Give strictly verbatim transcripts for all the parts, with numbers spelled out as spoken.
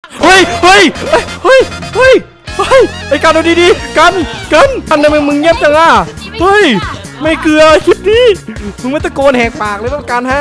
เฮ้ยเฮ้ยเฮ้ยเฮ้ยเฮ้ยไอ้กันเอาดีๆกันกันกันทำไมมึงเงียบจังอ่ะเฮ้ยไม่เกลือคลิปนี้มึงไม่ตะโกนแหกปากเลยว่ากันฮะ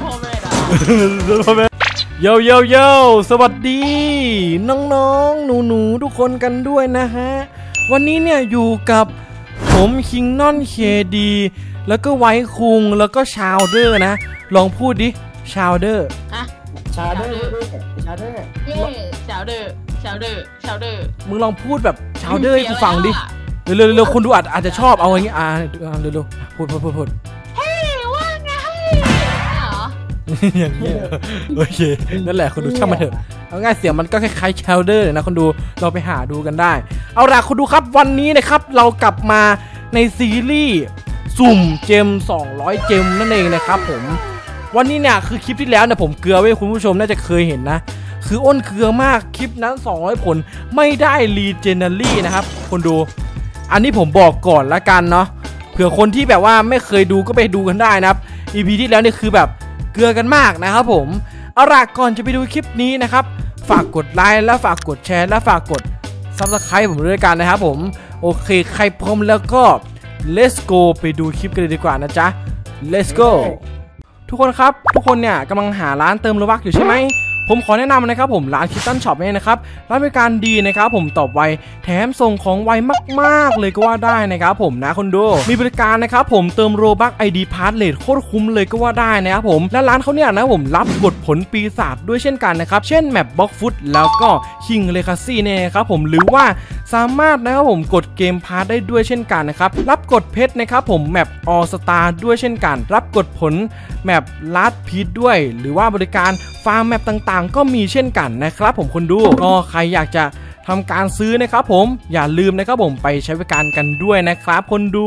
โยโยโยสวัสดีน้องๆหนูๆทุกคนกันด้วยนะฮะวันนี้เนี่ยอยู่กับผมคิงนอนเคดีแล้วก็ไวท์คุงแล้วก็ชาวเดอร์นะลองพูดดิชาวเดอร์อะชาวเดอร์ชาวเดอร์เย่ชาวเดอร์ชาวเดอร์ชาวเดอร์มึงลองพูดแบบชาวเดอร์ให้กูฟังดิเร็วๆเร็วๆคนดูอาจอาจจะชอบเอาอย่างงี้อ่าเร็วๆพูดพูดพูดพูดเฮ้ว่าไงเหรออย่างนี้โอเคนั่นแหละคนดูช่างมันเถอะเอาง่ายเสียงมันก็คล้ายๆชาวเดอร์นะคนดูเราไปหาดูกันได้เอาล่ะคนดูครับวันนี้นะครับเรากลับมาในซีรีส์สุ่มเจมสองร้อยเจมนั่นเองนะครับผมวันนี้เนี่ยคือคลิปที่แล้วเนี่ยผมเกลือไว้คุณผู้ชมน่าจะเคยเห็นนะคืออ้นเกลือมากคลิปนั้นสองร้อยผลไม่ได้รีเจนเนอรี่นะครับคนดูอันนี้ผมบอกก่อนละกันเนาะเผื่อคนที่แบบว่าไม่เคยดูก็ไปดูกันได้นะครับ อี พี ที่แล้วเนี่ยคือแบบเกลือกันมากนะครับผมเอาล่ะก่อนจะไปดูคลิปนี้นะครับฝากกดไลค์และฝากกดแชร์และฝากกด ซับสไครบ์ ผมด้วยกันนะครับผมโอเคใครพร้อมแล้วก็ let's go ไปดูคลิปกันเลยดีกว่านะจ๊ะ let's go ทุกคนครับทุกคนเนี่ยกำลังหาร้านเติมโลบัคอยู่ใช่ไหมผมขอแนะนำนะครับผมร้านคิตตันช็อปเนี่ยนะครับร้านบริการดีนะครับผมตอบไวแถมส่งของไวมากๆเลยก็ว่าได้นะครับผมนะคนดูมีบริการนะครับผมเติมโลบัค ไอ ดี พาสเลทโคตรคุ้มเลยก็ว่าได้นะครับผมและร้านเขาเนี่ยนะผมรับกดผลปีศาจด้วยเช่นกันนะครับเช่นแมปบล็อกฟุตแล้วก็คิงเลคาซี่เนี่ยครับผมหรือว่าสามารถนะครับผมกดเกมพาสได้ด้วยเช่นกันนะครับรับกดเพชรนะครับผมแมปออสตาร์ด้วยเช่นกันรับกดผลแมปลัดพีทด้วยหรือว่าบริการฟาร์มแมปต่างๆก็มีเช่นกันนะครับผมคนดูก็ใครอยากจะทำการซื้อนะครับผมอย่าลืมนะครับผมไปใช้บริการกันด้วยนะครับคนดู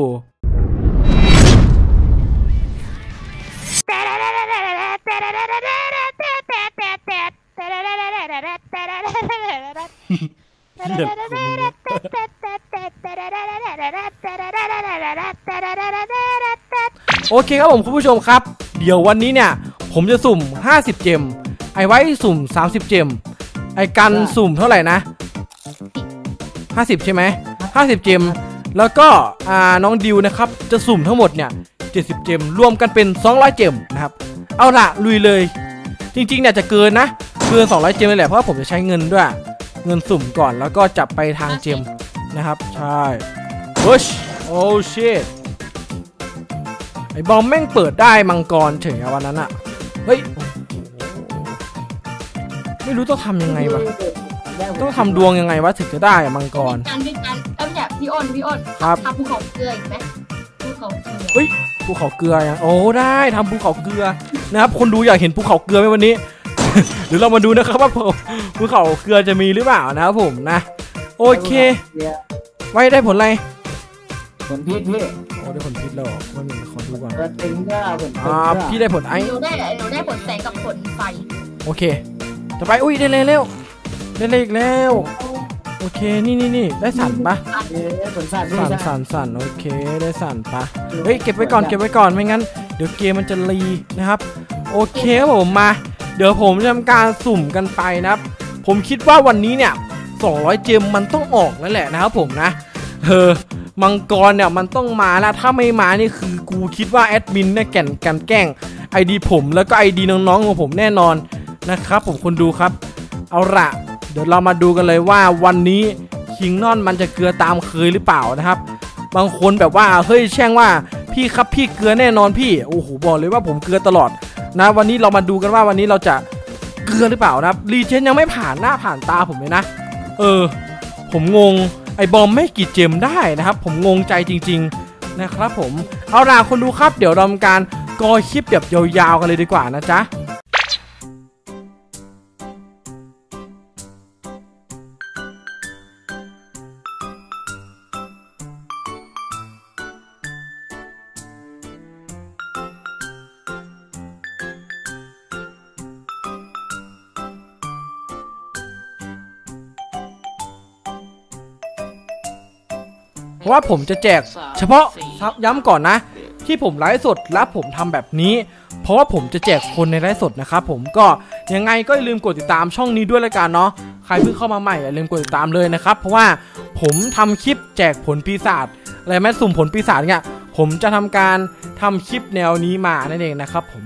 โอเคครับผมคุณผู้ชมครับเดี๋ยววันนี้เนี่ยผมจะสุ่มห้าสิบเจมไอไว้สุ่มสามสิบเจมไอกันสุ่มเท่าไหร่นะห้าสิบใช่ไหมห้าสิบเจมแล้วก็อ่าน้องดิวนะครับจะสุ่มทั้งหมดเนี่ยเจ็ดสิบเจมรวมกันเป็นสองร้อยเจมนะครับเอาล่ะลุยเลยจริงๆเนี่ยจะเกินนะเกินสองร้อยเจมเลยแหละเพราะว่าผมจะใช้เงินด้วยเงินสุ่มก่อนแล้วก็จับไปทางเจมนะครับใช่พุชโอ้ชิตไอบอมแม่งเปิดได้มังกรเฉยวันนั้นอะเฮ้ยไม่รู้ต้องทำยังไงวะต้องทำดวงยังไงวะถึงจะได้มังกรการด้วยกันเอ้ยเนี่ยพี่อ้นพี่อ้นครับทำภูเขาเกลืออีกไหมภูเขาเกลือเฮ้ยภูเขาเกลือยังโอ้ได้ทำภูเขาเกลือนะครับคนดูอยากเห็นภูเขาเกลือไหมวันนี้ เดี๋ยวเรามาดูนะครับว่าภูเขาเกลือจะมีหรือเปล่านะครับผมนะโอเคไว้ได้ผลอะไรผลพิษพี่โอ้ได้ผลพิษแล้วมันมีขอดูก่อนตึงก็ผลอ่าพี่ได้ผลไอ้หนูได้หนูได้ผลแสงกับผลไฟโอเคต่อไปอุ้ยได้เลยเร็วได้เลยอีกแล้วโอเคนี่นี่นี่ได้สั่นปะสั่นสั่นสั่นโอเคได้สั่นปะเฮ้ยเก็บไว้ก่อนเก็บไว้ก่อนไม่งั้นเดี๋ยวเกมมันจะรีนะครับโอเคผมมาเดี๋ยวผมจะทำการสุ่มกันไปนะครับผมคิดว่าวันนี้เนี่ยสองร้อยเจมมันต้องออกแล้วแหละนะครับผมนะเออมังกรเนี่ยมันต้องมาแล้วถ้าไม่มานี่คือกูคิดว่าแอดมินเนี่ยแก่นกันแกล้งไอดีผมแล้วก็ไอดีน้องๆของผมแน่นอนนะครับผมคนดูครับเอาละเดี๋ยวเรามาดูกันเลยว่าวันนี้คิงนอนมันจะเกลือตามเคยหรือเปล่านะครับบางคนแบบว่าเฮ้ยแช่งว่าพี่ครับพี่เกลือแน่นอนพี่โอ้โหบอกเลยว่าผมเกลือตลอดนะวันนี้เรามาดูกันว่าวันนี้เราจะเกลือหรือเปล่านะครับรีเจนยังไม่ผ่านหน้าผ่านตาผมเลยนะเออผมงงไอบอมไม่กี่เจมได้นะครับผมงงใจจริงๆนะครับผมเอาล่ะคนดูครับเดี๋ยวเราทำการกอคลิปแบบยาวๆกันเลยดีกว่านะจ๊ะเพราะว่าผมจะแจกเฉพาะย้ำก่อนนะที่ผมไลฟ์สดและผมทำแบบนี้เพราะว่าผมจะแจกคนในไลฟ์สดนะครับผมก็ยังไงก็อย่าลืมกดติดตามช่องนี้ด้วยละกันเนาะใครเพิ่งเข้ามาใหม่อย่าลืมกดติดตามเลยนะครับเพราะว่าผมทำคลิปแจกผลปีศาจอะไรแม้สุ่มผลปีศาจเนี่ยผมจะทำการทำคลิปแนวนี้มานั่นเองนะครับผม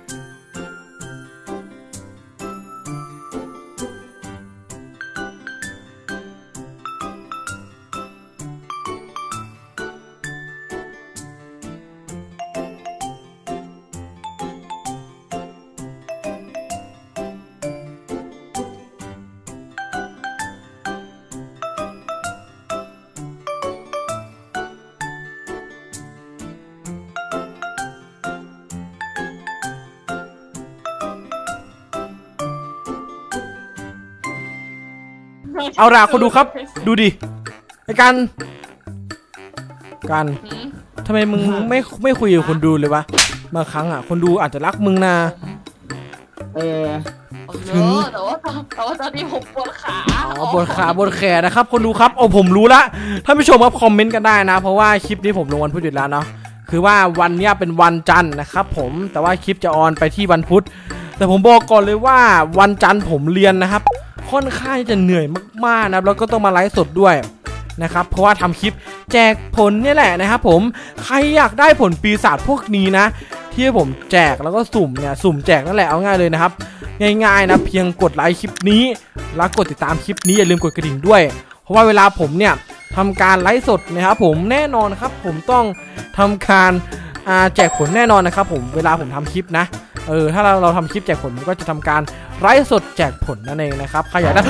เอาล่ะคนดูครับดูดิไอ้กันกันทำไมมึงไม่ไม่คุยกับคนดูเลยวะบางครั้งอ่ะคนดูอาจจะรักมึงนะเออถึงแต่ว่าแต่ว่าตอนนี้ผมปวดขาอ๋อปวดขาปวดแขนนะครับคนดูครับโอ้ผมรู้ละท่านผู้ชมครับคอมเมนต์กันได้นะเพราะว่าคลิปนี้ผมลงวันพุธอยู่แล้วเนาะคือว่าวันนี้เป็นวันจันทร์นะครับผมแต่ว่าคลิปจะออนไปที่วันพุธแต่ผมบอกก่อนเลยว่าวันจันทร์ผมเรียนนะครับค่อนข้างจะเหนื่อยมากๆนะแล้วก็ต้องมาไลฟ์สดด้วยนะครับเพราะว่าทำคลิปแจกผลนี่แหละนะครับผมใครอยากได้ผลปีศาจพวกนี้นะที่ผมแจกแล้วก็สุ่มเนี่ยสุ่มแจกนั่นแหละเอาง่ายเลยนะครับง่ายๆนะเพียงกดไลค์คลิปนี้แล้วกดติดตามคลิปนี้อย่าลืมกดกระดิ่งด้วยเพราะว่าเวลาผมเนี่ยทำการไลฟ์สดนะครับผมแน่นอนครับผมต้องทำการแจกผลแน่นอนนะครับผมเวลาผมทำคลิปนะเออถ้าเราเราทำคลิปแจกผลผมก็จะทำการไลฟ์สดแจกผลนั่นเองนะครับใครอยากได้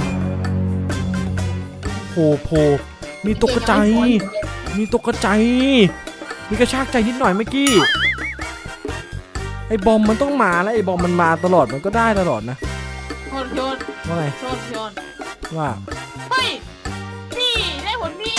โผล่โผล่มีตกใจมีตกใจมีกระชากใจนิดหน่อยเมื่อกี้ไอ้บอมมันต้องมาแล้วไอ้บอมมันมาตลอดมันก็ได้ตลอดนะโยนโยนว่าไงโยนโยนว่าเฮ้ยพี่ได้ผลพี่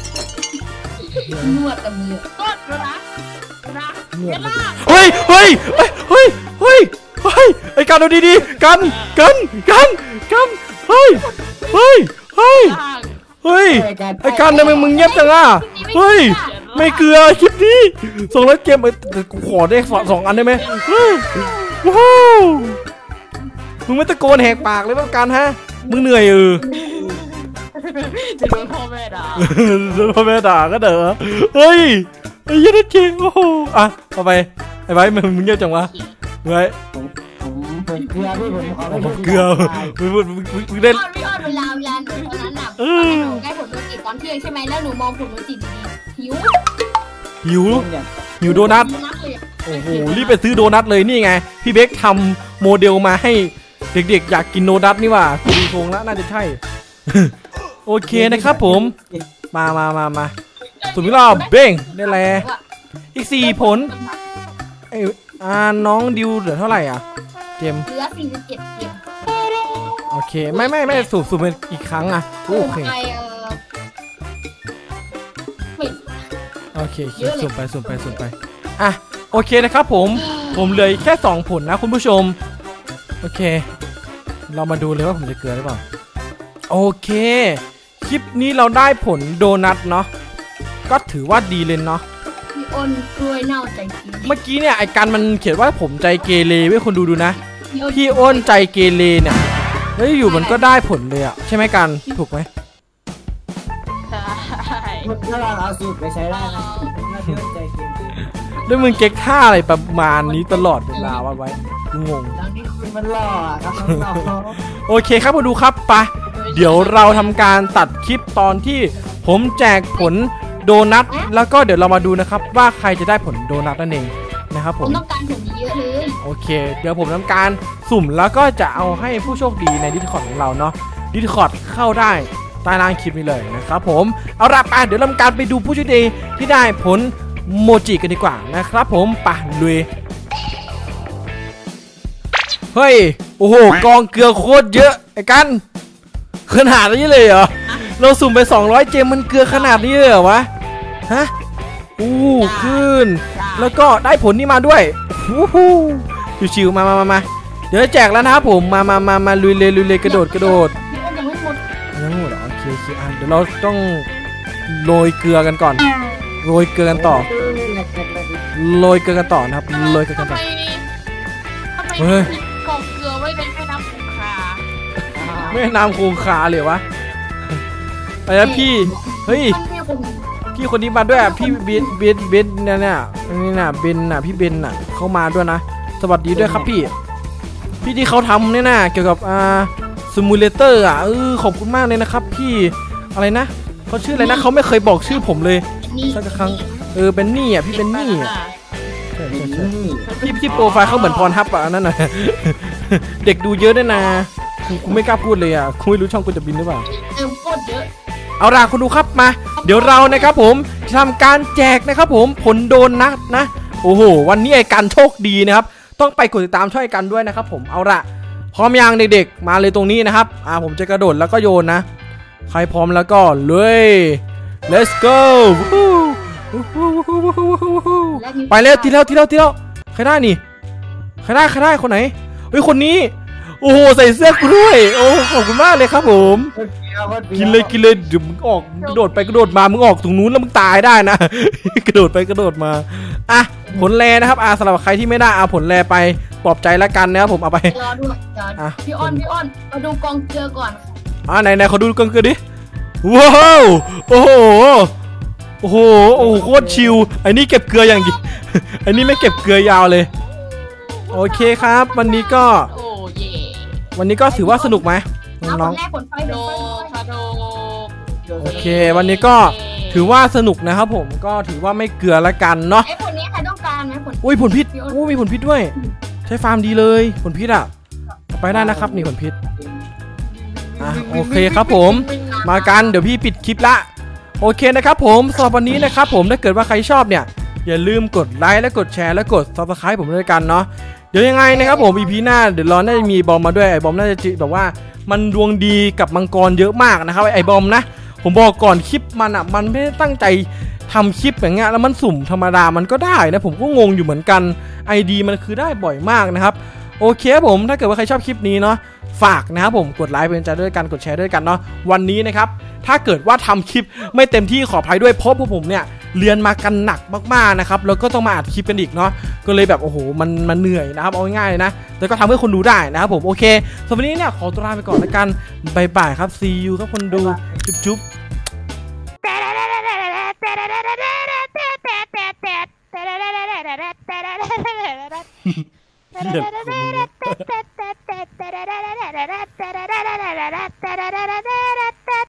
นวดกับมือนวดนะนะเฮ้ยเฮ้ยเฮ้ยเฮ้ยเฮ้ยไอ้กันดูดีๆกันกันกันกันเฮ้ยเฮ้ยเฮ้ยเฮ้ยไอ้กันทำไมมึงเงียบจังอ่ะเฮ้ยไม่เกลือคลิปนี้ส่งแล้วเกมกูขอได้สองอันได้ไหมว้าวมึงไม่ตะโกนแหกปากเลยว่ากันฮะมึงเหนื่อยเออจะโดนพ่อแม่ด่าโดนพ่อแม่ด่าก็เด้อเฮ้ยไอ้ยันจริงโอ้โหอ่ะเอาไปไอ้ไว้มึงเงียบจังวะไว้ผมเกลือพี่ผมขอผมเกลือมึงมึงมึงเล่นพี่อ้อนเวลาเวลาหนูตอนนั้นหนักหนูใกล้ผลโดนจิตตอนเที่ยงใช่ไหมแล้วหนูมองผลโดนจิตดีๆหิวหิวหิวโดนัทโอ้โหรีบไปซื้อโดนัทเลยนี่ไงพี่เบคทำโมเดลมาให้เด็กๆอยากกินโดนัทนี่ว่าดูทรงแล้วน่าจะใช่โอเคนะครับผมมามามามาสุดที่รอบเบ้งได้แล้วอีกสี่ผลไอ้อ่าน้องดิวเหลือเท่าไหร่อ่ะเจมเหลือสี่สิบเจ็ดเกมโอเคไม่ไม่ไม่สูบสูบเป็นอีกครั้งอ่ะโอเคโอเคสูบไปสูบไปสูบไปอ่ะโอเคนะครับผมผมเหลือแค่สองผลนะคุณผู้ชมโอเคเรามาดูเลยว่าผมจะเกลือหรือเปล่าโอเคคลิปนี้เราได้ผลโดนัทเนาะก็ถือว่าดีเลยเนาะพี่อ้นกล้วยเน่าใจเกเรเมื่อกี้เนี่ยไอ้กันมันเขียนว่าผมใจเกเรไว้คนดูดูนะพี่อ้นใจเกเรเนี่ยแล้วอยู่มันก็ได้ผลเลยอ่ะใช่ไหมกันถูกไหมใช่ถ้าเราเอาสูตรไปใช้ได้นะพี่อ้นใจเกเรแล้วมึงเก๊กท่าอะไรประมาณนี้ตลอดเวลาว่าไว้งงมันหล่อครับโอเคครับมาดูครับไปเดี๋ยวเราทำการตัดคลิปตอนที่ผมแจกผลโดนัทแล้วก็เดี๋ยวเรามาดูนะครับว่าใครจะได้ผลโดนัทนั่นเองนะครับผมต้องการผลเยอะเลยโอเคเดี๋ยวผมทำการสุ่มแล้วก็จะเอาให้ผู้โชคดีใน Discord ของเราเนาะ Discord เข้าได้ใต้ล่างคลิปนี้เลยนะครับผมเอาล่ะไปเดี๋ยวทำการไปดูผู้โชคดีที่ได้ผลโมจิกันดีกว่านะครับผมไปลุยเฮ้ยโอ้โหกองเกลือโคตรเยอะไอ้กันขนาดนี้เลยเหรอเราสุ่มไปสองร้อยเจมมันเกลือขนาดนี้เลยเหรอวะฮะอู้ขึ้นแล้วก็ได้ผลนี่มาด้วยวู้ฮู้ชิวๆมามามามาเดี๋ยวแจกแล้วนะครับผมมามามามาลุยเลยลุยเลยกระโดดกระโดดยังไม่หมดยังไม่หมดเหรอโอเคโอเคอ่ะเดี๋ยวเราต้องโรยเกลือกันก่อนโรยเกลือกันต่อโรยเกลือกันต่อนะครับโรยเกลือกันต่อเฮ้ยกองเกลือไว้ไม่เป็นแม่น้ำคงคาแม่น้ำคงคาเลยวะอะไรนะพี่เฮ้ยพี่คนนี้มาด้วยพี่เบนเบนเบนเนี่ยเนี่ยนี่น่ะเบนน่ะพี่เบนน่ะเข้ามาด้วยนะสวัสดีด้วยครับพี่พี่ที่เขาทำเนี่ยนะเกี่ยวกับอ่าซิมูเลเตอร์อ่ะเออขอบคุณมากเลยนะครับพี่อะไรนะเขาชื่ออะไรนะเขาไม่เคยบอกชื่อผมเลยสักครั้งเออเป็นนี่อ่ะพี่เป็นนี่อ่ะใช่ใช่ใช่พี่ที่โปรไฟล์เขาเหมือนพรฮับอ่ะนั่นน่ะเด็กดูเยอะด้วยนะกูไม่กล้าพูดเลยอ่ะกูไม่รู้ช่องกูจะบินหรือเปล่าเติมโคตรเยอะเอาล่ะคุณดูครับมาเดี๋ยวเรานะครับผมจะทำการแจกนะครับผมผลโดนนัดนะโอ้โหวันนี้ไอ้กันโชคดีนะครับต้องไปกดติดตามช่วยกันด้วยนะครับผมเอาล่ะพร้อมยังเด็กๆมาเลยตรงนี้นะครับอ่าผมจะกระโดดแล้วก็โยนนะใครพร้อมแล้วก็เลย let's go ไปแล้วทีแล้วทีแล้วทีแล้วใครได้นี่ใครได้ใครได้คนไหนเฮ้ยคนนี้โอ้โหใส่เสื้อกูด้วยโอ้ขอบคุณมากเลยครับผมกินเลยกินเลยเดี๋ยวมึงออกกระโดดไปกระโดดมามึงออกตรงนู้นแล้วมึงตายได้นะกระโดดไปกระโดดมาอ่ะผลแรนะครับอ่ะสำหรับใครที่ไม่ได้เอาผลแรไปปลอบใจแล้วกันนะครับผมเอาไปรอดูอ่ะพี่อ้อนพี่อ้อนมาดูกองเกลือก่อนอ่ะไหนไหนเขาดูกองเกลือดิว้าวโอ้โหโอ้โหโอ้โหโคตรชิลไอ้นี่เก็บเกลืออย่างดีไอ้นี่ไม่เก็บเกลือยาวเลยโอเคครับวันนี้ก็วันนี้ก็ถือว่าสนุกไหมน้องๆโอเควันนี้ก็ถือว่าสนุกนะครับผมก็ถือว่าไม่เกลือละกันเนาะไอ้ผลนี้ใครต้องการไหมผลอุ้ยผลพิษอู้มีผลพิษด้วยใช้ฟาร์มดีเลยผลพิษอ่ะไปได้นะครับนี่ผลพิษอ่ะโอเคครับผมมากันเดี๋ยวพี่ปิดคลิปละโอเคนะครับผมสำหรับวันนี้นะครับผมถ้าเกิดว่าใครชอบเนี่ยอย่าลืมกดไลค์และกดแชร์และกด ซับสไครบ์ ผมด้วยกันเนาะเดี๋ยวยังไงนะครับผม อี พี หน้าเดี๋ยวรอน่าจะมีบอมมาด้วยไอ้บอมน่าจะแบบว่ามันดวงดีกับมังกรเยอะมากนะครับไอ้บอมนะผมบอกก่อนคลิปมันอ่ะมันไม่ได้ตั้งใจทำคลิปอย่างเงี้ยแล้วมันสุ่มธรรมดามันก็ได้นะผมก็งงอยู่เหมือนกัน ไอ ดี มันคือได้บ่อยมากนะครับโอเคผมถ้าเกิดว่าใครชอบคลิปนี้เนาะฝากนะครับผมกดไลค์เป็นใจด้วยกันกดแชร์ด้วยกันเนาะวันนี้นะครับถ้าเกิดว่าทำคลิปไม่เต็มที่ขออภัยด้วยเพราะพวกผมเนี่ยเรียนมากันหนักมากๆนะครับแล้วก็ต้องมาอัดคลิปกันอีกเนาะก็เลยแบบโอ้โหมันมันเหนื่อยนะครับเอาง่ายๆเลยนะแต่ก็ทำให้คนดูได้นะครับผมโอเคสำหรับวันนี้เนี่ยขอตัวลาไปก่อนแล้วกันบายบายครับ see you ครับคนดูจุ๊บๆ